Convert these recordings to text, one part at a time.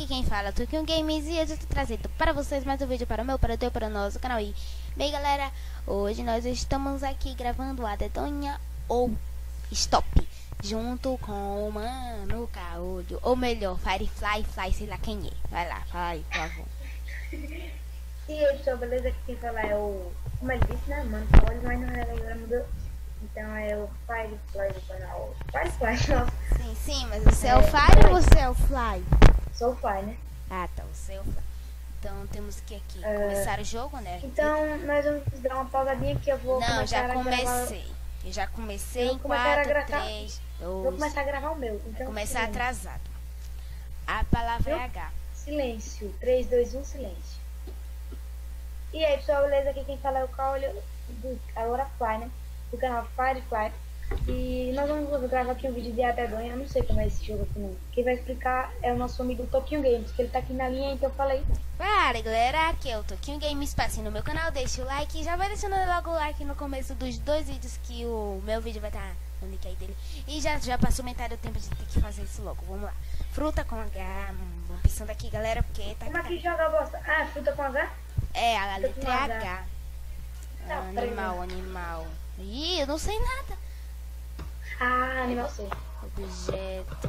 quem fala é Tuquinho Games e hoje eu tô trazendo para vocês mais um vídeo para o meu, para o teu, para o nosso canal. E bem galera, hoje nós estamos aqui gravando a dedonha ou stop junto com o Mano Caolho, ou melhor, Firefly, sei lá quem é. Vai lá, fala aí, por favor. E aí pessoal, beleza? Aqui quem fala é o, como ele disse, né, Mano Caolho, mas não é, agora mudou. Então é o Firefly do canal. Firefly, nossa. Sim, mas você é o Fire ou você é o Fly? Sou o Fly, né? Ah, tá, você é o Fly. Então temos que aqui começar o jogo, né? Então nós vamos dar uma pausadinha que eu vou Não, começar já a gravar. comecei. Eu já comecei Eu em vou começar a 4, gravar. 3, Vou 2. começar a gravar o meu. Então, Vou começar silêncio. atrasado. A palavra é H. Silêncio. 3, 2, 1, silêncio. E aí pessoal, beleza? Aqui quem fala é o Caolho do Agora Fly, né? Do canal Firefly. E nós vamos gravar aqui um vídeo de Adedonha. Eu não sei como é esse jogo aqui não. Quem vai explicar é o nosso amigo Tuquinho Games, que ele tá aqui na linha, então eu falei. Para galera, aqui é o Tuquinho Games, passe no meu canal, deixa o like, já vai deixando logo o like no começo dos 2 vídeos que o meu vídeo vai estar no link aí dele. E já passou metade do tempo de ter que fazer isso logo, vamos lá. Fruta com H, vamos pensando aqui galera, porque tá... Como é que joga a bosta? Ah, fruta com H? É, a letra é H. Tá, Animal. Ih, eu não sei nada. Ah, animal sei. Objeto.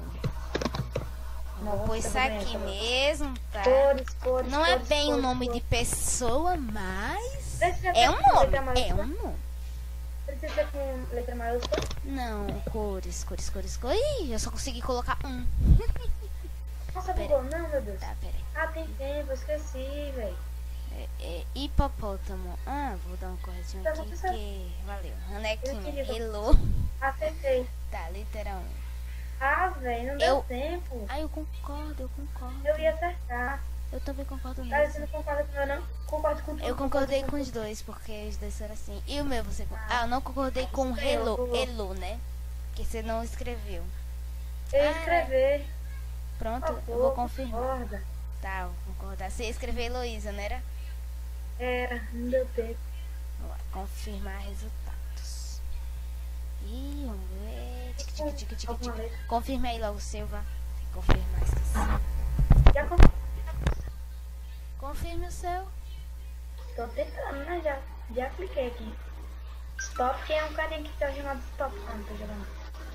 Não, Vou pôr isso aqui mesmo, tá? Cores. Não é cores, bem o cores, nome de cores. pessoa, mas Precisa é ser um com nome. letra É maiúscula? um nome. Precisa ser com letra maiúscula? Não, cores. Ih, eu só consegui colocar um. Nossa, Pera. bugou. Não, meu Deus. Tá, peraí. Ah, tem tempo, eu esqueci, velho. Hipopótamo. Ah, vou dar um corretinho Tá, aqui, não precisa. que... Valeu. Anequinho. Eu queria- Hello. Acertei. Tá, letra 1. Ah, velho, não deu tempo. Ah, eu concordo. Eu ia acertar. Eu também concordo Cara, você nisso. não concorda com o meu, não? Concordo com tudo. Eu concordei com os dois, porque os dois eram assim. E o meu, você... eu não concordei com o Hello, né? Que você não escreveu. Eu ia escrever. Pronto, Por eu vou favor, confirmar. concorda. Tá, vou concordar. Você escreveu Heloísa, não era? Era, não deu tempo. Vamos lá, confirmar resultados. Ih, vamos ver. Tic. Alguma letra. Confirme aí logo, Silva. Confirmar, esqueci. Já Confirme o seu. tô tentando, né? Já cliquei aqui. Stop, que é um carinha que tá chamado Stop. Ah, não tô jogando.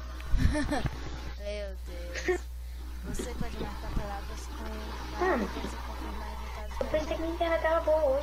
Meu Deus. Você pode marcar palavras com... Você confirmar resultados. Eu pensei que minha internet tava boa hoje.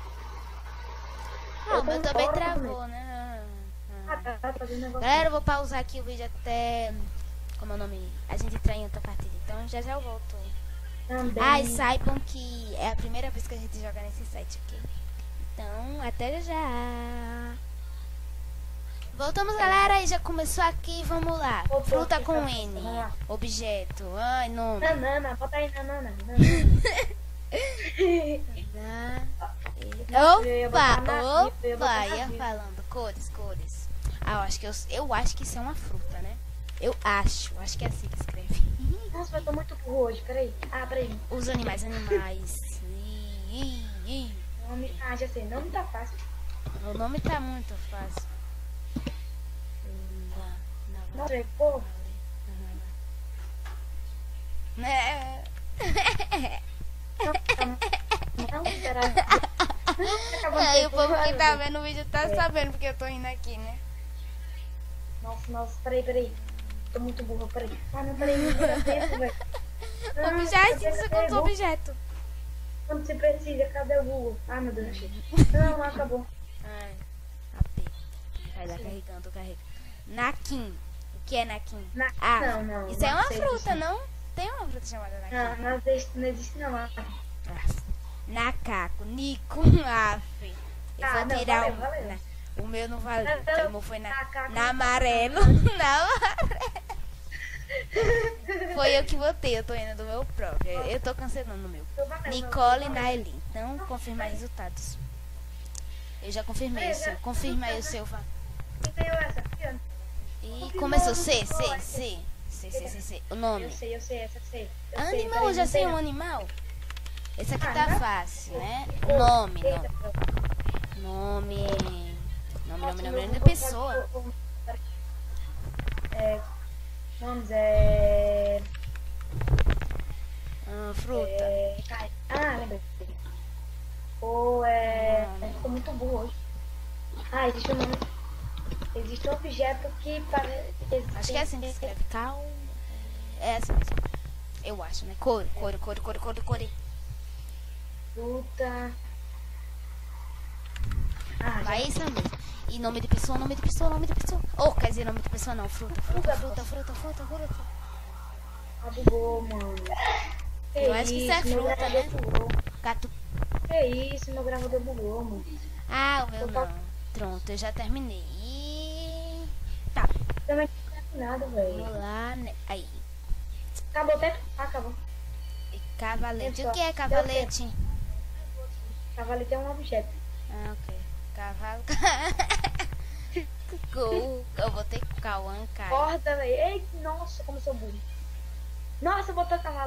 Ah, o meu também concordo travou, né? Tá fazendo negócio. Galera, eu vou pausar aqui o vídeo até... Como é o nome? A gente entrar em outra partida. Então já eu volto. Também. E saibam que é a primeira vez que a gente joga nesse site, ok? Então, até já. Voltamos, galera. E já começou aqui, vamos lá. Voltou, Fruta aqui, com tá. N. Vamos lá. Objeto. Ai, nome. Nanana, bota aí nanana. Opa, ia falando. Cores. Ah, eu acho que isso é uma fruta, né? Eu acho que é assim que escreve. Nossa, eu tô muito burro hoje, peraí. Ah, peraí. Os animais. Nome... Ah, já sei, nome tá fácil. O nome tá muito fácil. Nossa, pô. Né? Não, peraí. Aí o povo que tá vendo o vídeo tá sabendo porque eu tô rindo aqui, né? Nossa, peraí. Tô muito burro, peraí. Ah, não, peraí, não deu tempo, velho. Objeto, você contou objeto. Quando você precisa, cadê o Google? Ah, meu Deus, achei. Não, acabou. Ai, AP. Vai lá, carregando. Naquim. O que é naquim? Não. Isso é uma sei fruta, disso. não? Tem uma fruta chamada naquim. Não existe não. Nacaco, Nico, af. Eu vou não, tirar valeu. o meu não valeu. Não, O meu foi Nacaco. na amarelo. Na amarelo. Foi eu que votei, eu tô indo do meu próprio. Eu tô cancelando o meu. Nicole Naeli. Então, confirmar resultados. Eu já confirmei o seu. Confirma aí o seu, Vá. Quem ganhou essa? E começou C. O nome. Eu sei, essa sei. Animal, eu já sei um animal. Esse aqui tá fácil, né? Nome de pessoa. Nomes Fruta. Lembrei. Ou Tô muito burro hoje. Existe um objeto que parece. Acho que é assim que se escreve. Cal. É assim mesmo. Eu acho, né? Core. Fruta. Vai isso mesmo. E nome de pessoa. Oh, quer dizer nome de pessoa não. Fruta. Bugou, mano. Eu acho que isso é fruta, né? Bugou. Gato. Que isso, meu gravador bugou, mano. O meu não. Pronto, eu já terminei. Tá. Também não tem nada, velho. Vamos lá, né? Aí. Acabou até. Acabou. Cavalete. O que é cavalete? Cavalete é um objeto. Ok. Cavalo. Eu botei Cauã, cara. Corda, velho. Nossa, como eu sou burro. Nossa, botou cavalo.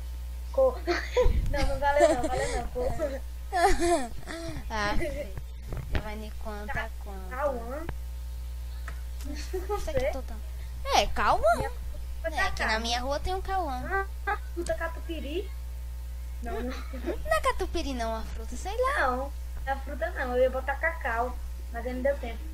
Não valeu não. Pô. Já vai me conta quanto. Cauã. Isso aqui toda. Cauã. Aqui na minha rua tem um Cauã. Fruta catupiry. Não. Não é catupiry não, a fruta, sei lá. Não, a fruta não. Eu ia botar cacau, mas aí não deu tempo.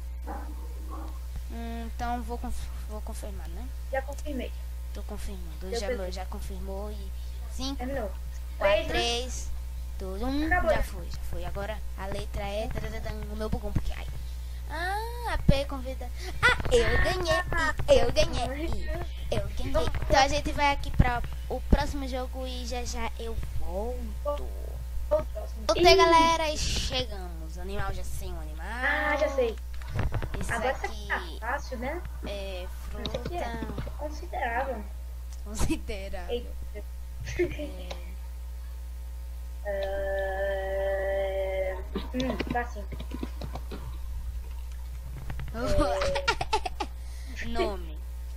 Então vou confirmar, né? Já confirmei. Tô confirmando. Já confirmou e 5, Terminou. 4, 3, 2, 1. Acabou. Já foi. Agora a letra é. O meu bugou um pouquinho. A P convida. Eu ganhei. Então a gente vai aqui para o próximo jogo e já eu volto. Ok, galera, chegamos. Animal, já sei um animal. Já sei. Isso Agora aqui tá fácil, né? é Isso aqui é fruta. considerável. Considerável. Eita. Tá assim. Nome.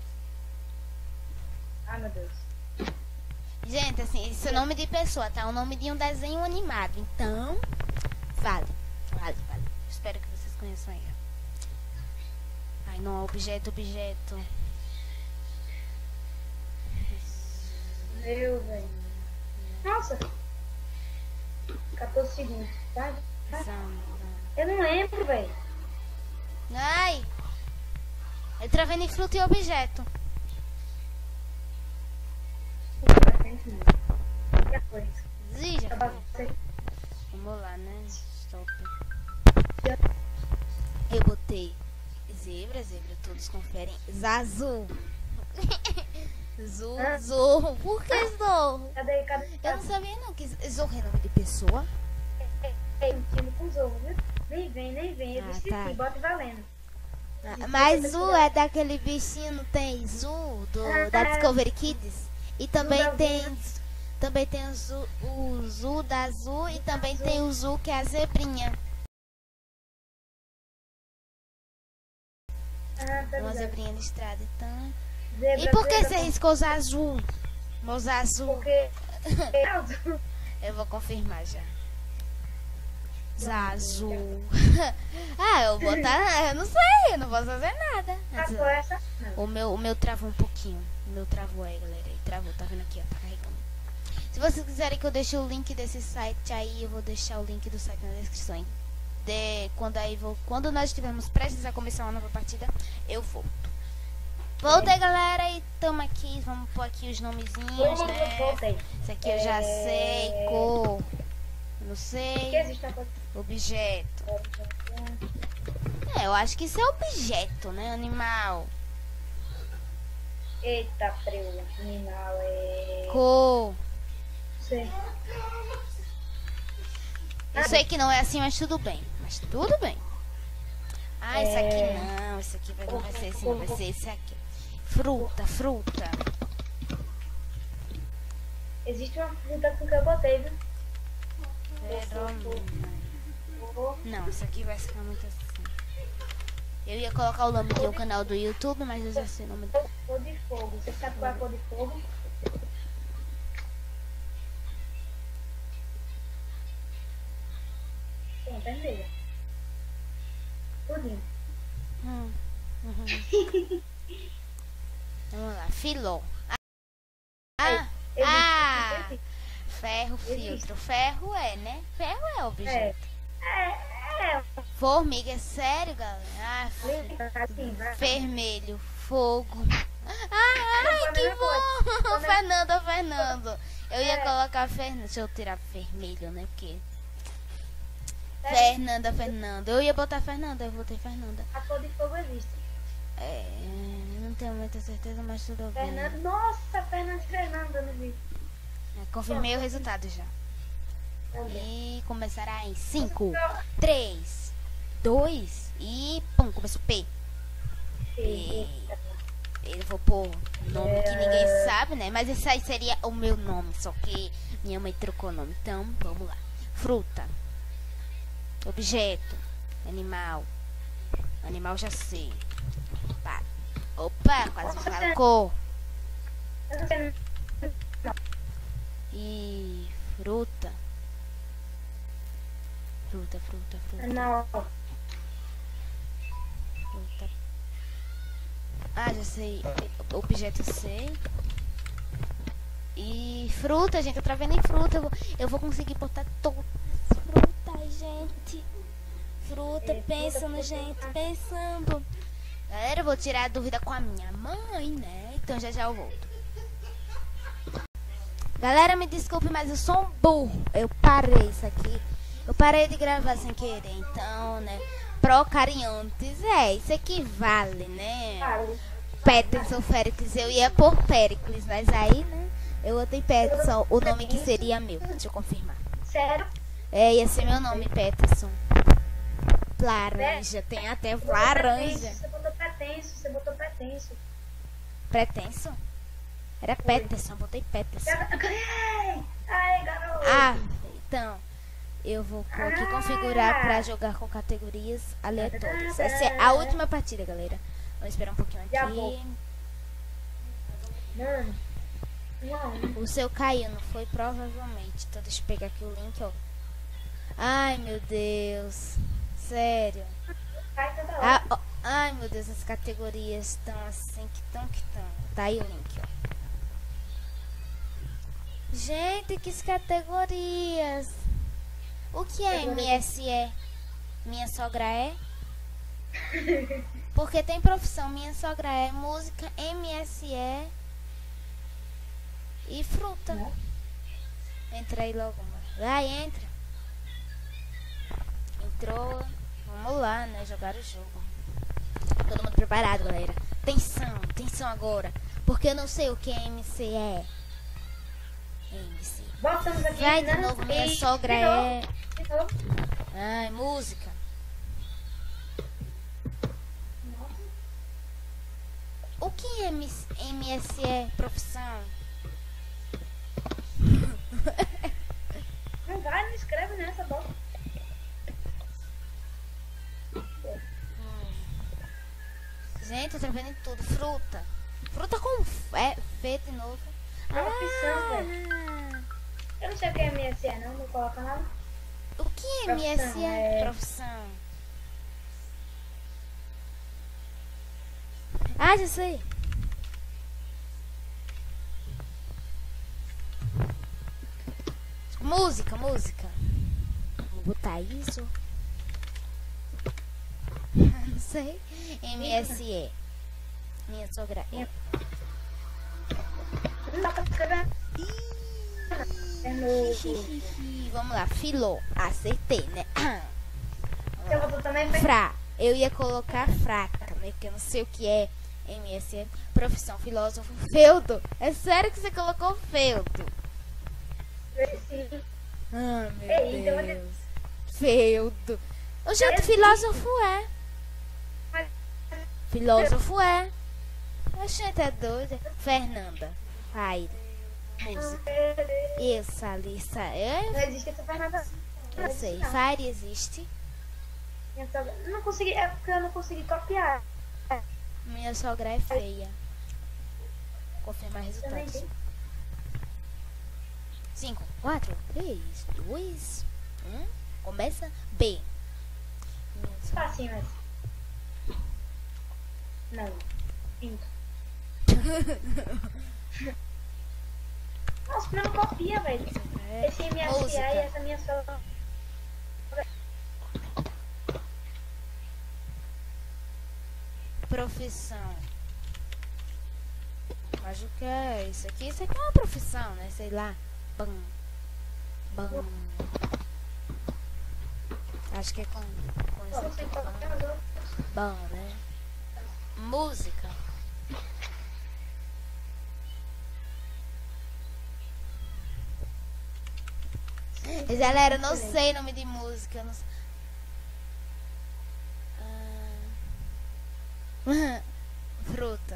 Meu Deus. Gente, assim, isso é nome de pessoa, tá? O nome de um desenho animado. Então, vale. Espero que vocês conheçam aí. Ai, não, objeto. Meu, velho. Nossa. 14 segundos. Tá? Eu não lembro, velho. Ai! Eu travei em fruta e objeto. Já foi. Zija. Vamos lá, né? Stop. Eu botei zebra, todos conferem. Zazu. Zorro. Por que zorro? Cadê? Eu não sabia não que zorro é nome de pessoa. Um time com zorro, viu? Nem vem. Eu disse tá. sim, bota valendo. Mas Zu é daquele bichinho, não tem Zu da Discovery Kids? E também tem o Zu da Zu e também tem o Zu que é a zebrinha. Uma zebrinha listrada, então. E por que você riscou Zazu? Meu Zazu. Porque eu vou confirmar já. Zazu. Eu vou botar. Eu não sei, eu não posso fazer nada. O meu travou um pouquinho. O meu travou aí, galera. Ele travou, tá vendo aqui, ó, tá carregando. Se vocês quiserem que eu deixe o link desse site aí, eu vou deixar o link do site na descrição, hein? Quando nós estivermos prestes a começar uma nova partida, eu volto. Voltei, galera, e tamo aqui. Vamos pôr aqui os nomezinhos, né? Esse aqui eu já sei. Cor. Não sei. Objeto. Eu acho que isso é objeto, né? Animal. Eita, preula. Animal é. Cor. Sei. Eu sei que não é assim, mas tudo bem. Esse aqui não. Esse aqui não vai ser esse, não vai ser esse aqui. Fruta. Existe uma fruta com que eu botei, viu? Não, isso aqui vai ficar muito assim. Eu ia colocar o nome de um canal do YouTube, mas eu já sei o nome dele. Cor de fogo. Você sabe qual é a cor de fogo? Sim, vermelha. Tudinho. Vamos lá, filó. Ferro, filtro. Ferro é, né? Ferro é objeto. É. Formiga, é sério, galera? Ah, Assim, vai. vermelho, fogo. Ai, que bom! Fernando. Eu ia colocar Fernando. Deixa eu tirar vermelho, né? Porque. Fernanda. Eu ia botar Fernanda, eu botei Fernanda. A cor de fogo existe. Não tenho muita certeza, mas tudo bem. Fernanda. Nossa, Fernanda, não vi. Confirmei o resultado já. E começará em 5, 3, 2 e pum, começou P. Eu vou pôr nome que ninguém sabe, né? Mas esse aí seria o meu nome, só que minha mãe trocou o nome. Então, vamos lá. Fruta. Objeto. Animal. Animal já sei. Opa, quase falo. Cor. E fruta. Fruta. Não. Fruta. Ah, já sei. Objeto eu sei. E fruta, gente. Eu travei em fruta. Eu vou conseguir botar todas as frutas, gente. Fruta, pensando, gente. Pensando. Galera, eu vou tirar a dúvida com a minha mãe, né? Então já eu volto. Galera, me desculpe, mas eu sou um burro. Eu parei isso aqui. Eu parei de gravar sem querer. Então, né? Procariontes. Isso aqui vale, né? Peterson, Féricles. Eu ia por Féricles, mas aí, né? Eu botei Peterson, o nome que seria meu. Deixa eu confirmar. Sério? Ia ser meu nome, Peterson. Laranja. Tem até laranja. Você botou pretenso. Pretenso? Era Peterson, botei Peterson. Ganhei! Ai, garoto! Então, eu vou aqui configurar pra jogar com categorias aleatórias. Essa é a última partida, galera. Vamos esperar um pouquinho aqui. Mano, o seu caiu, não foi? Provavelmente. Então, deixa eu pegar aqui o link, ó. Ai, meu Deus. Sério. Ai, meu Deus, as categorias estão assim, que estão. Tá aí o link, ó. Gente, que categorias. O que é MSE? Minha sogra é? Porque tem profissão. Minha sogra é música, MSE e fruta. Entra aí logo, mano. Vai, entra. Entrou. Vamos lá, né? Jogar o jogo. Todo mundo preparado, galera. Atenção agora. Porque eu não sei o que é MCE. Voltamos aqui. Vai de novo, minha sogra é. Ai, música. O que é MSE? Profissão? Não escreve nessa boca. Gente, eu tô vendo tudo. Fruta. Fruta com Fê de novo. Profissão, velho. Eu não sei o que é MSE, não coloca nada. O que é MSE? Profissão. Já sei. Música. Vou botar isso. Não sei. MSE. Minha sogra é. Não dá pra escrever. Vamos lá, filó. Acertei, né? Você botou também? Eu ia colocar fraca, né? Que eu não sei o que é MSE. Profissão, filósofo. Feudo. É sério que você colocou feudo? Sim. Meu Deus. Feudo. O jeito filósofo é. Filósofo é. A gente é doida. Fernanda. Faire. Música. Isso, Alissa. Não existe essa Fernanda. Eu sei. Faire existe. Não consegui. É porque eu não consegui copiar. Minha sogra é feia. Confirmar resultados. 5, 4, 3, 2, 1. Começa B. Facinho essa. Não. 5. Nossa, não copia, velho. Esse MSA e Música. essa minha sogra. Profissão. Acho que é isso aqui. Isso aqui é uma profissão, né? Sei lá. Bam. Bam. Acho que é com isso Não sei aqui. qual que é as outras. Bam, né? Música. Mas, galera, eu não sei nome de música. Eu não sei. Fruta.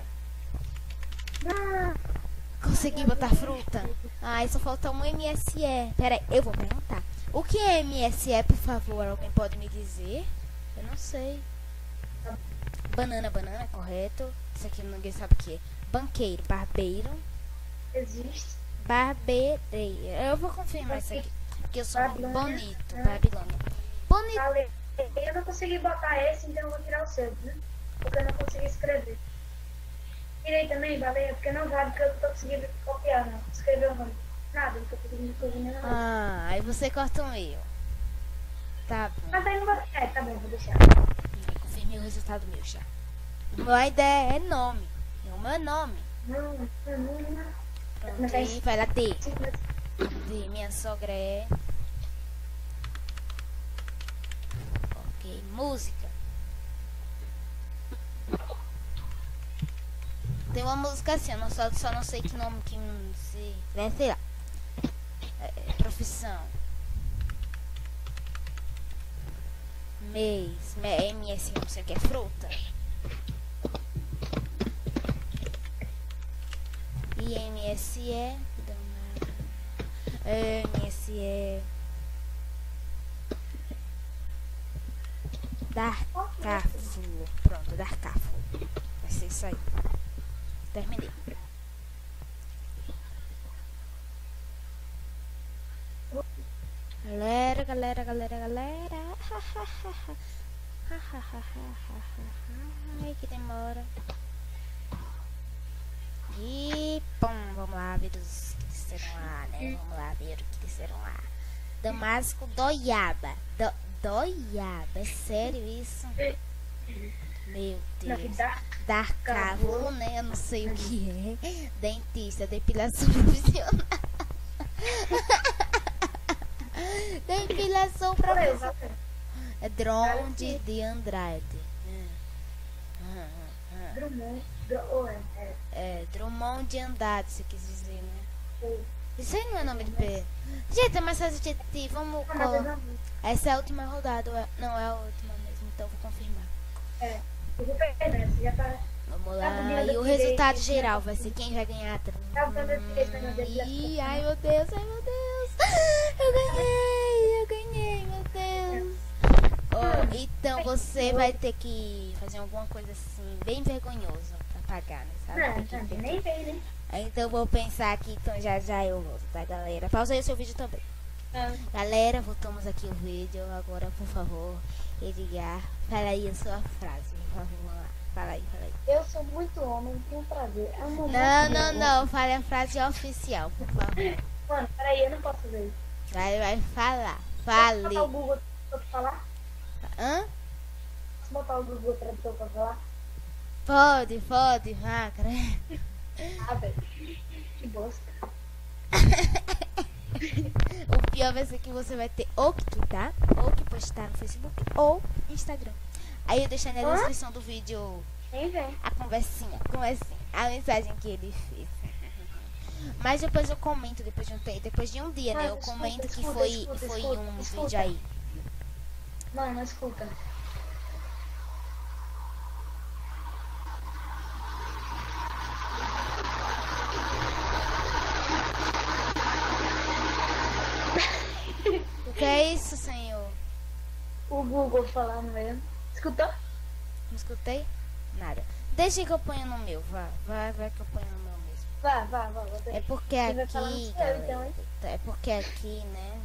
Consegui botar fruta? Ai, só falta um MSE. Pera aí, eu vou perguntar. O que é MSE, por favor? Alguém pode me dizer? Eu não sei. Banana, correto. Isso aqui ninguém sabe o que é. Banqueiro, barbeiro. Existe. Barbeadeira. Eu vou confirmar isso aqui. Porque eu sou Babilônia. bonito. Babilônia. Bonito. Valeu. Eu não consegui botar esse, então eu vou tirar o seu, né? Porque eu não consegui escrever. Tirei também, valeu, porque não vale, porque eu não tô conseguindo copiar, não. Escrever o nome. Nada, não tô conseguindo escrever nem nada. Ah, aí você corta o meu. Tá bom. Mas aí não vai. É, tá bom, vou deixar. Eu confirmei o resultado meu já. O meu ideia é nome. O meu é nome. Não. Pronto, aí vai lá D. D, minha sogra é. Ok, música. Tem uma música assim, eu só não sei que nome que se. Né, sei lá. Profissão. Mês. MS, não sei o que é fruta. IMSE. MSE. Darcáfulo. Pronto, Darcáfulo. Vai ser isso aí. Terminei. Galera. Ai, que demora. E pum, vamos lá ver os que disseram lá, né? Vamos lá ver o que disseram lá. Damasco Doiaba. Doiaba, é sério isso? Meu Deus. Darcávulo, né? Eu não sei o que é. Dentista, depilação profissional. Depilação profissional. É Drummond de Andrade. Drummond de Andrade, se quis dizer, né? Isso aí não é nome de P. Gente, é mais fácil de vamos colocar. Essa é a última rodada. Não é a última mesmo, então vou confirmar. É. Eu vou perder, você já tá. Vamos lá. E o resultado geral vai ser quem vai ganhar. Ih, ai meu Deus. Eu ganhei, meu Deus. Oh, então você vai ter que fazer alguma coisa assim, bem vergonhosa pra pagar, né? Sabe? Não, nem veio, né? Então eu vou pensar aqui, então já eu volto, tá, galera? Pausa aí o seu vídeo também. Galera, voltamos aqui o vídeo. Agora, por favor, Edgar, fala aí a sua frase, por favor, vamos lá. Fala aí. Eu sou muito homem, tenho prazer. É um momento Não, fale a frase oficial, por favor. Mano, peraí, eu não posso ver isso. Vai falar, Posso botar o fale. Google pra falar? Hã? Posso botar o Google Tradutor pra falar? Pode, vá, credo. Ah, velho. Que bosta. O pior vai ser que você vai ter ou que quitar, ou que postar no Facebook, ou Instagram. Aí eu deixei na descrição do vídeo Nem vem. a conversinha, a mensagem que ele fez. Mas depois eu comento, depois de um dia, né? Eu comento que foi um vídeo aí. Mano, escuta. O que é isso, senhor? O Google falando mesmo. Escutou? Não escutei? Nada. Deixa que eu ponha no meu, vai que eu ponho no meu mesmo. Vá. É porque Você vai falar no aqui, seu, galera, então, hein? é porque aqui, né,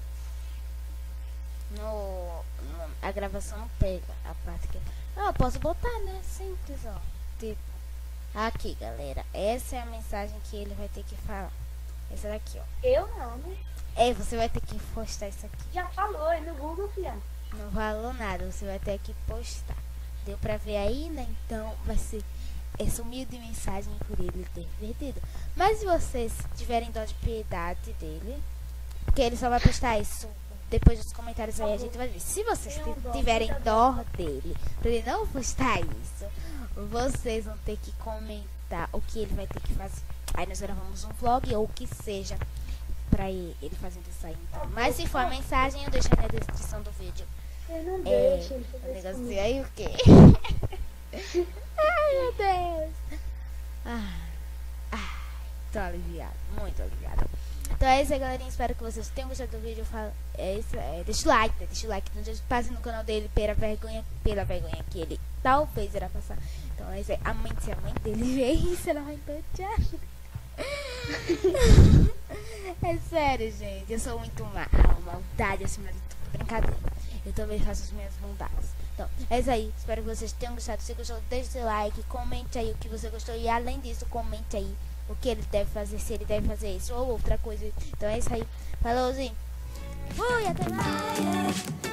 a gravação não pega a parte que... Ah, eu posso botar, né, simples, ó, tipo, aqui, galera, essa é a mensagem que ele vai ter que falar, essa daqui, ó. Eu não, né? É, você vai ter que postar isso aqui. Já falou aí no Google, filha. Não falou nada, você vai ter que postar. Deu pra ver aí, né? Então vai ser essa humilde mensagem por ele ter perdido. Mas se vocês tiverem dó de piedade dele, porque ele só vai postar isso depois dos comentários aí, a gente vai ver. Se vocês tiverem dó dele, pra ele não postar isso, vocês vão ter que comentar o que ele vai ter que fazer. Aí nós gravamos um vlog ou o que seja pra ele fazendo isso aí. Então. Mas se for a mensagem, eu deixo na descrição do vídeo. Ele não deixa, ele O faz negócio isso. aí o quê? Ai, meu Deus. Tô aliviado, muito aliviado. Então é isso aí, galerinha. Espero que vocês tenham gostado do vídeo. Deixa o like, né? Deixa o like. Passe no canal dele pela vergonha que ele talvez irá passar. Então é isso aí. Se a mãe dele ver isso, ela vai encantar. É sério, gente. Eu sou muito maldade acima de tudo. Brincadeira. Eu também faço as minhas bondades. Então, é isso aí. Espero que vocês tenham gostado. Se gostou, deixe seu like. Comente aí o que você gostou. E além disso, comente aí o que ele deve fazer. Se ele deve fazer isso ou outra coisa. Então é isso aí. Falou, Zinho. Fui, até mais.